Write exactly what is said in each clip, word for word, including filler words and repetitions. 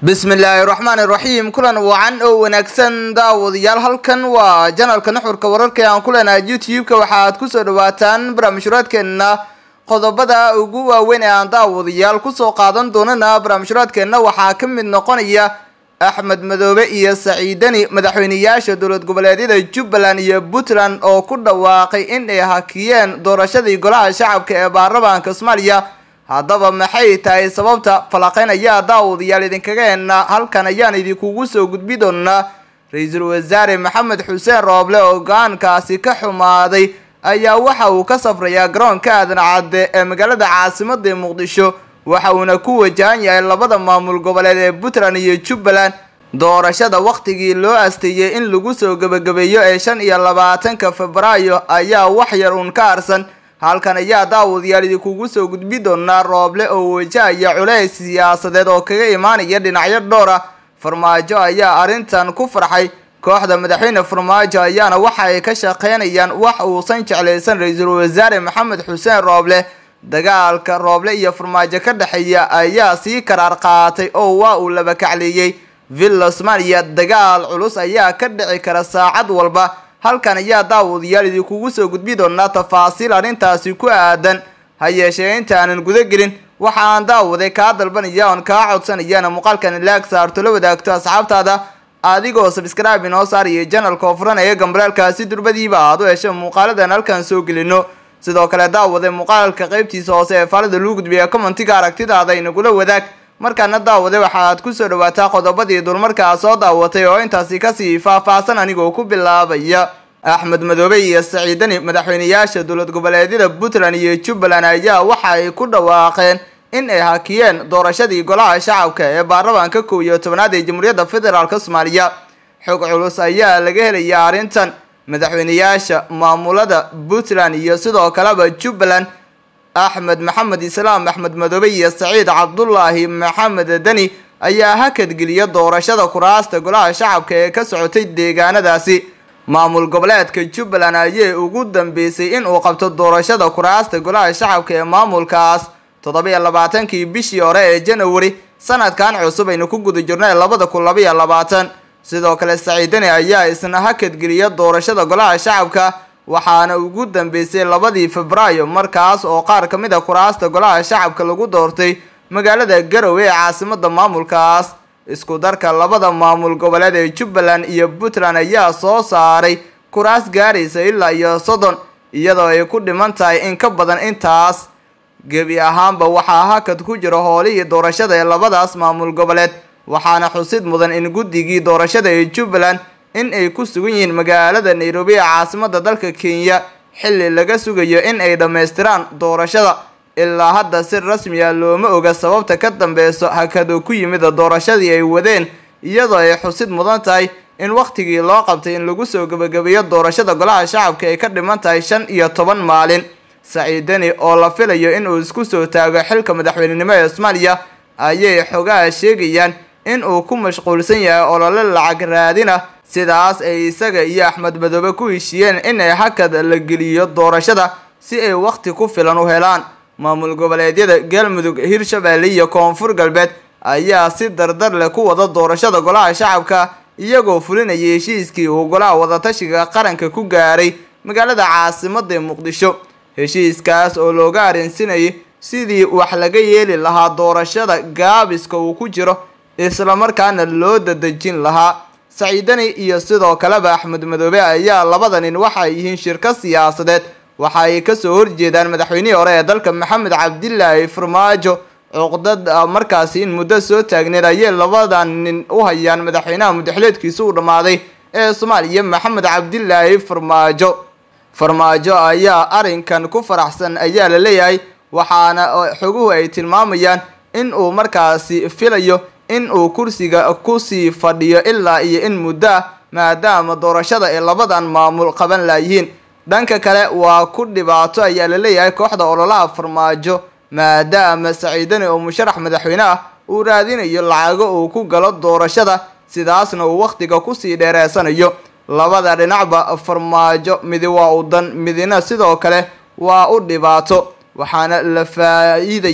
bismillaahi raxmaani raxiim kulan wacan oo wanaagsan daawadayaal halkan waa channelka nuxurka wararka aan ku leenahay YouTube-ka waxaad ku soo dhawaataan barnaamijraadkeena qodobada ugu waaweyn ee aan daawadayaal ku soo qaadan doonana barnaamijraadkeena waxaa ka mid noqonaya Axmed Madoobe iyo Saciidani madaxweynayaasha dowlad goboleedyada Jubbaland iyo Puntland oo ku dhawaaqay in ay hakiyeen doorashadii golaha shacabka ee baarlamaanka Soomaaliya. haddaba maxay tahay sababta falaqeynaya daawadayaal idinkaga heena halkan ayaan idinkugu soo gudbi doonaa. Ra'iisul Wasaare Maxamed Xuseen Rooble oo go'aankaasi ka xumaaday ayaa waxa uu ka safrayaa garoonka Aadan Cadde ee magaalada caasimadda Muqdisho waxa uuna ku wajahan yahay labada maamul goboleed ee Puntland iyo Jubbaland. doorashada waqtigii loo asteeyay in lagu soo gabagabeeyo ee shan iyo labaatanka Febraayo ayaa wax yar uun ka arsan. halkan ayaa daawadayaal idinkugu soo gudbi doonaa Rooble oo wajahaya culays siyaasadeed oo kaga imaanaya dhinacyo dhowr ah. Farmaajo ayaa arrintan ku farxay. kooxda madaxweyne Farmaajo ayaana waxa ay ka shaqeynayaan wax uusan jeclaysan Ra'iisul Wasaare Maxamed Xuseen Rooble. dagaalka Rooble iyo Farmaajo ka dhaxeeya ayaa sii karaar qaatay oo waa uu laba kacleeyay. Villa Soomaaliya dagaal culus ayaa ka dhici kara saacad walba. halkan ayaa daawadayaal idinkugu soo gudbi doonaa tafaasiil arrintaasi ku aadan. ha yeeshee inta aanan guda gelin waxa aan daawaday kaa dalbanaya oon kaa codsanayana muuqaalkan like saarto la wadaagto asxaabtaada adigoo subscribe inoo saariyo channelka oo furan ee gambalaalkaasi durbadiiba aad u hesho muuqaaladan halkan soo gelino. sidoo kale daawaday muuqaalka qaybtiisa hoose ee faalada lagu gudbiya commentiga aragtidaada inagula wadaag. markaana daawaday waxaad ku soo dhawaataa qodobadii dulmarkaa soo daawatay oo intaasi kasii faahfaahsan anigoo ku bilaabaya. Axmed Madoobe iyo Saciidani madaxweynayaasha dowlad goboleedyada Puntland iyo Jubbaland ayaa waxa ay ku dhawaaqeen in ay hakiyeen doorashadii golaha shacabka ee baarlamaanka kow iyo tobnaad ee Jamhuuriyadda Federaalka Soomaaliya. xog culus ayaa laga helayaa arrintan. madaxweynayaasha maamulada Puntland iyo sidoo kaleba Jubbaland Axmed Maxamed Islaam Axmed Madoobe iyo Saciid Cabdullaahi Maxamed Dani ayaa hakad geliya doorashada kuraasta golaha shacabka ee ka socotay deegaanadaasi. maamul goboleedka Jubbaland ayay ugu dambeysay in uu qabto doorashada kuraasta golaha shacabka ee maamulkaas toddoba iyo labaatankii bishii hore ee January sanadkan cusub aynu ku guda jirnay laba kun laba iyo labaatan. sidoo kale Saciidani ayaa isna hakad geliya doorashada golaha shacabka waxaana ugu dambeysay labadii Febraayo markaas oo qaar ka mid ah kuraasta golaha shacabka lagu doortay magaalada Garowe ee caasimadda maamulkaas. isku darka labada maamul goboleed ee Jubbaland iyo Puntland ayaa soo saaray kuraas gaaraysa ilaa iyo soddon iyadoo ay ku dhiman tahay in ka badan intaas. gebi ahaanba waxaa hakad ku jira howlihii doorashada ee labadaas maamul goboleed waxaana xusid mudan in guddigii doorashada ee Jubbaland in ay ku sugan yihiin magaalada Nairobi ee caasimadda dalka Kenya xilli laga sugayo in ay dhameystiraan doorashada. ilaa hadda si rasmi ah looma oga sababta ka dambeyso hakado ku yimid doorashadii ay wadeen iyadoo ay xusid mudan tahay in waqtigii loo qabtay in lagu soo gabagabeeyo doorashada golaha shacabka ay ka dhiman tahay shan iyo toban maalin. Saciidani oo la filayo in uu isku soo taago xilka madaxweynenimo ee Soomaaliya ayay xogaha sheegayaan in uu ku mashquulsan yahay olole lacag raadina sidaas ay isaga iyo Axmed Madoobe ku heshiiyeen in ay hakad la geliyo doorashada si ay waqti ku filan u helaan. maamul goboleedyada Galmudug, Hirshabelle iyo Koonfur Galbeed ayaa si dardar leh ku wada doorashada golaha shacabka iyagoo fulinaya heshiiskii uu golaha wadatashiga qaranka ku gaaray magaalada caasimadda Muqdisho. heshiiskaas oo looga arrinsinayay sidii wax laga yeeli lahaa doorashada gaabiska uu ku jiro isla markaana loo dadajin lahaa. Saciidani iyo sidoo kaleba Axmed Madoobe ayaa labada nin waxa yihiin shirka siyaasadeed waxa ay ka soo horjeedaan madaxweynihii hore ee dalka Maxamed Cabdilaahi Farmaajo. cuqdad markaasi in muddo soo taagneed ayay labadan nin u hayaan madaxweynaha muddaxileedkiisu u dhamaaday ee Soomaaliya Maxamed Cabdilaahi Farmaajo. Farmaajo ayaa arrinkan ku faraxsan ayaa la leeyahay waxaana xoguhu ay tilmaamayaan in uu markaasi filayo in uu kursiga ku sii fadhiyo ilaa iyo in muddo maadaama doorashada ee labadan maamul qaban laayihiin. dhanka kale waa ku dhibaato ayaa la leeyahay kooxda ololaha Farmaajo maadaama Saciidani oo musharax madaxweyne ah uu raadinayo lacago uu ku galo doorashada sidaasna uu waqtiga ku sii dheereysanayo. labada dhinacba Farmaajo mid waa u dan midina sidoo kale waa u dhibaato waxaana la faa'iidayaa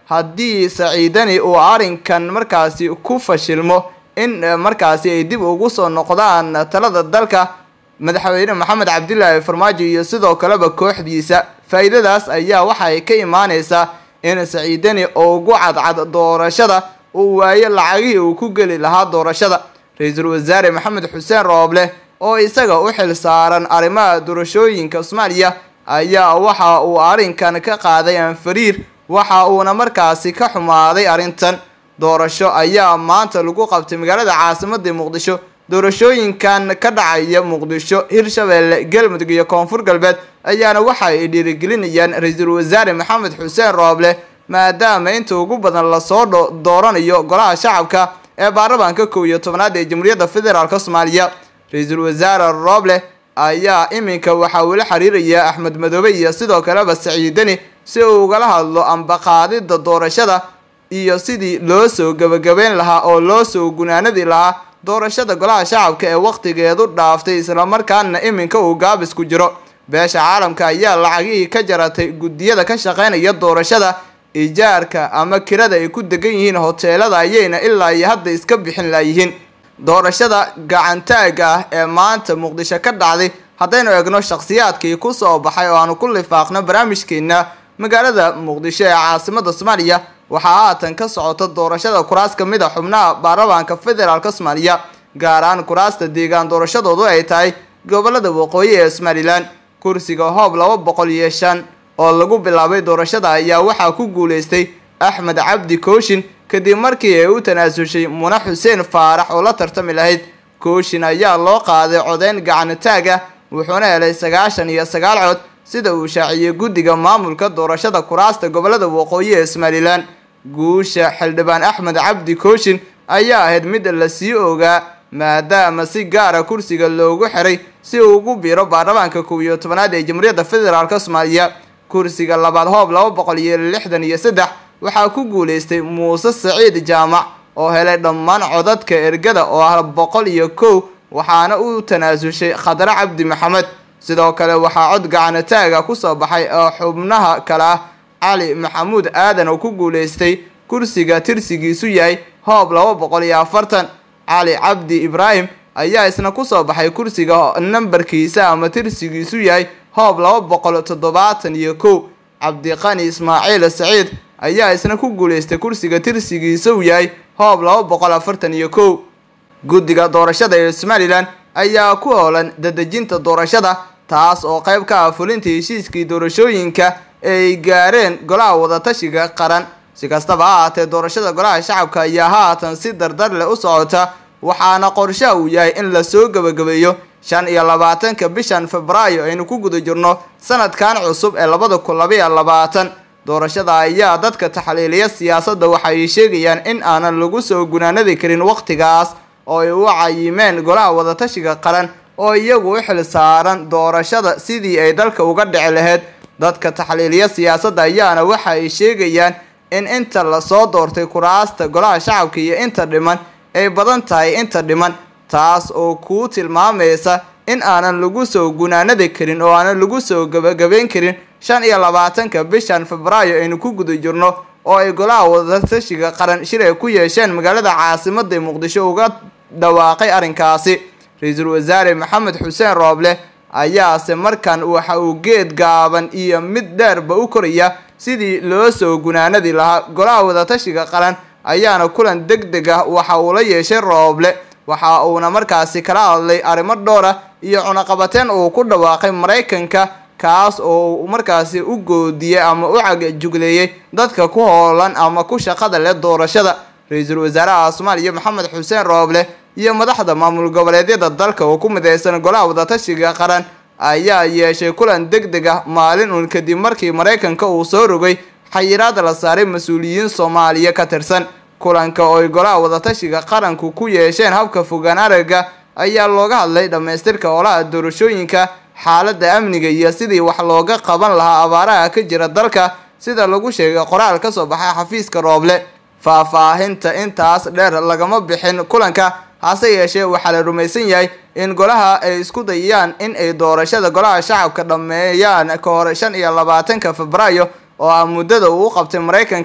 haddii Saciidani uu arrinkan markaasi ku fashilmo in markaasi ay dib ugu soo noqdaan talada dalka madaxweyne Maxamed Cabdullaahi Farmaajo iyo sidoo kaleba kooxdiisa. faa'iidadaas ayaa waxay ka imaanaysaa in Saciidani oo ugu cadcad doorashada uu waayo lacagihii uu ku geli lahaa doorashada. Ra'iisul Wasaare Maxamed Xuseen Rooble oo isaga u xil saaran arrimaha doorashooyinka Soomaaliya ayaa waxa uu arrinkan ka qaaday anfariir, waxa uuna markaasi ka xumaaday arrintan. doorasho ayaa maanta lagu qabtay magaalada caasimadda Muqdisho. doorashooyinkan ka dhacaya Muqdisho, Hirshabelle, Galmudug iyo Koonfur Galbeed ayaana waxa ay dhiirigelinayaan Ra'iisul Wasaare Maxamed Xuseen Rooble maadaama inta ugu badan la soo dooranayo golaha shacabka ee baarlamaanka kow iyo tobnaad ee Jamhuuriyadda Federaalka Soomaaliya. Ra'iisul Wasaare Rooble ayaa iminka waxa uu la xiriiraya Axmed Madoobe iyo sidoo kaleba Saciidani si uu uga hadlo ambaqaadida doorashada iyo sidii loo soo gabagabeyn lahaa oo loo soo gunaanadi lahaa doorashada golaha shacabka ee waqtigeedu dhaaftay isla markaana iminka uu gaabis ku jiro. beesha caalamka ayaa lacagihii ka jaratay gudiyada ka shaqeynaya doorashada, ijaarka ama kirada ay ku degan yihiin hoteelada ayayna ilaa iyo hadda iska bixin laayihiin. doorashada gacantaaga ah ee maanta Muqdisho ka dhacday haddaynu eegno shakhsiyaadkii ku soo baxay oo aanu ku lifaaqno barnaamijkeena magaalada Muqdisho ee caasimadda Soomaaliya waxaa haatan ka socota doorashada kuraas ka mid ah xubnaha baarlamaanka federaalka Soomaaliya, gaar ahaan kuraasta deegaan doorashadoodu ay tahay gobolada waqooyi ee Somaliland. kursiga hoob laba boqol iyo shan oo lagu bilaabay doorashada ayaa waxaa ku guuleystay Axmed Cabdi Kooshin kadib markii ay u tanaasushay Muna Xuseen Faarax oo la tartami lahayd. Kooshin ayaa loo qaaday codeyn gacan taag ah wuxuuna helay sagaashan iyo sagaal cod sida uu shaaciyay guddiga maamulka doorashada kuraasta gobolada waqooyi ee Somaliland. guusha xildhibaan Axmed Cabdi Kooshin ayaa ahayd mid la sii ogaa maadaama si gaar ah kursiga loogu xiray si uu ugu biiro baarlamaanka kow iyo tobnaad ee Jamhuuriyadda Federaalka Soomaaliya. kursiga labaad hoob laba boqol iyo lixdan iyo saddex waxaa ku guuleystay Muuse Saciid Jaamac oo helay dhammaan codadka ergada oo ah boqol iyo kow waxaana uu tanaasushay Khadra Cabdi Maxamed. sidoo kale waxaa cod gacan taag ah ku soo baxay xubnaha kale ah Cali Maxamuud Aadan oo ku guuleystay kursiga tirsigiisu yahay hoob laba boqol iyo afartan. Cali Cabdi Ibrahim ayaa isna ku soo baxay kursiga nambarkiisa ama tirsigiisu yahay hoob laba boqol toddobaatan iyo kow. Cabdiqani Ismaaciil Saciid ayaa isna ku guuleystay kursiga tirsigiisu yahay hoob laba boqol afartan iyo kow. guddiga doorashada ee Somaliland ayaa ku howlan dadejinta doorashada taas oo qayb ka ah fulinta heshiiskii doorashooyinka ay gaareen golaha wadatashiga qaran. si kastaba ha ahaatee doorashada golaha shacabka ayaa haatan si dardar leh u socota waxaana qorshaha uu yahay in la soo gabagabeeyo shan iyo labaatanka bishan Febraayo aynu ku guda jirno sanadkan cusub ee labada kun laba iyo labaatan. doorashada ayaa dadka taxliiliya siyaasadda waxay sheegayaan in aanan lagu soo gunaanadi karin waqtigaas oo ay u cayimeen golaha wadatashiga qaran oo iyagu u xil saaran doorashada sidii ay dalka uga dhici lahayd. dadka taxliiliya siyaasadda ayaana waxa ay sheegayaan in inta la soo doortay kuraasta golaha shacabka iyo inta dhiman ay badan tahay inta dhiman, taas oo ku tilmaamaysa in aanan lagu soo gunaanadi karin oo aanan lagu soo gabagabeyn karin shan iyo labaatanka bishan Febraayo aynu ku guda jirno oo ay golaha wadatashiga qaran shir ay ku yeesheen magaalada caasimadda Muqdisho uga dhawaaqay arrinkaasi. Ra'iisul Wasaare Maxamed Xuseen Rooble ayaase markan waxa uu geed gaaban iyo mid dheerba u koraya sidii loo soo gunaanadi lahaa. golaha wadatashiga qaran ayaana kulan degdeg ah waxa uu la yeeshay Rooble waxa uuna markaasi kala hadlay arrimo dhowr ah iyo cunaqabateen uu ku dhawaaqay Mareykanka kaas oo markaasi u goodiyay ama u cagajugleeyay dadka ku hoolan ama ku shaqada leh doorashada. Ra'iisul Wasaaraha Soomaaliya Maxamed Xuseen Rooble iyo madaxda maamul goboleedyada dalka oo ku mideysan golaha wadatashiga qaran ayaa yeeshay kulan degdeg ah maalin uun kadib markii Mareykanka uu soo rogay xayiraad la saaray mas'uuliyiin Soomaaliya ka tirsan. kulanka oo golaha wadatashiga qaranku ku yeesheen habka fogaan aragga ayaa looga hadlay dhameystirka olaha doorashooyinka, xaaladda amniga iyo sidii wax looga qaban lahaa abaaraha ka jira dalka sida lagu sheegay qoraal ka soo baxay xafiiska Rooble. faahfaahinta intaas dheer lagama bixin kulanka, hase yeeshee waxaa la rumaysan yahay in golaha ay isku dayayaan in ay doorashada golaha shacabka dhameeyaan ka hor shan iyo labaatanka Febraayo oo ah muddada uu qabtay Mareykanka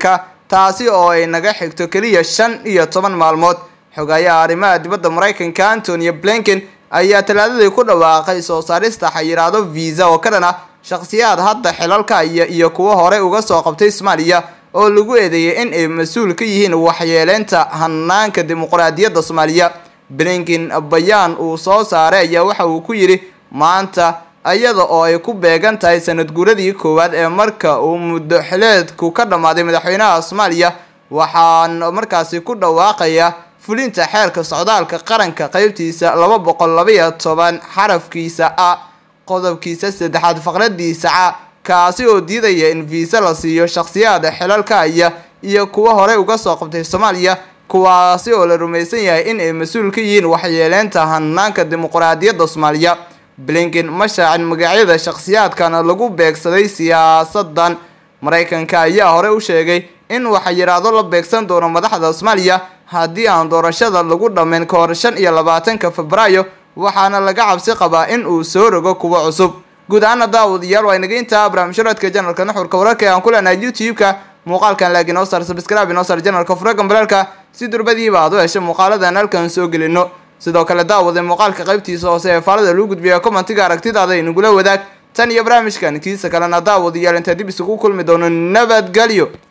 taasi oo ay naga xigto kaliya shan iyo toban maalmood. xogayaha arrimaha dibadda Mareykanka Antony Blinken ayaa talaadadii ku dhawaaqay soo saarista xayiraado visa oo ka dhan ah shakhsiyaad hadda xilalka iyo kuwa hore uga soo qabtay Soomaaliya oo lagu eedeeyay in ay mas'uul ka yihiin waxyeeleynta hanaanka dimuqraadiyadda Soomaaliya. Blinken bayaan uu soo saaray ayaa waxa uu ku yiri maanta ayada oo ay ku beegan tahay sanad guuradii koowaad ee marka uu muddo xileedku ka dhamaaday madaxweynaha Soomaaliya, waxaan markaasi ku dhawaaqaya fulinta xeerka socdaalka qaranka qaybtiisa laba boqol laba iyo toban xarafkiisa A qodobkiisa saddexaad faqradiisa A kaasi oo diidaya in visa la siiyo shakhsiyaad xilalka iyo kuwa hore uga soo qabtay Soomaaliya kuwaasi oo la rumaysan yahay in ay mas'uul ka yihiin waxyeeleynta hanaanka dimuqraadiyadda Soomaaliya. Blinken ma shaacin magacyada shakhsiyaadkan lagu beegsaday siyaasadan. Mareykanka ayaa hore u sheegay in waxyiraado la beegsan doono madaxda Soomaaliya haddii aan doorashada lagu dhameyn ka hor shan iyo labaatanka Febraayo, waxaana laga cabsi qabaa in uu soo rogo kuwa cusub. guud ahaan daawadayaal waa inaga intaa barnaamijyada channelka Nuxurka Wararka aan ku leenahay YouTube-ka. muuqaalkan laakiin oo sar subscribe inoo sar channelka Furaga Baralka si durbadiiba aad u hesho muuqaaladan halkan soo gelino. sidoo kale daawada muuqaalka qaybtiisa hoose ee faalada lagu gudbiyo commentiga aragtidaada inagula wadaag tan iyo barnaamijkan kiisa kalena daawadayaal inta dib isugu kulmi doono nabadgelyo.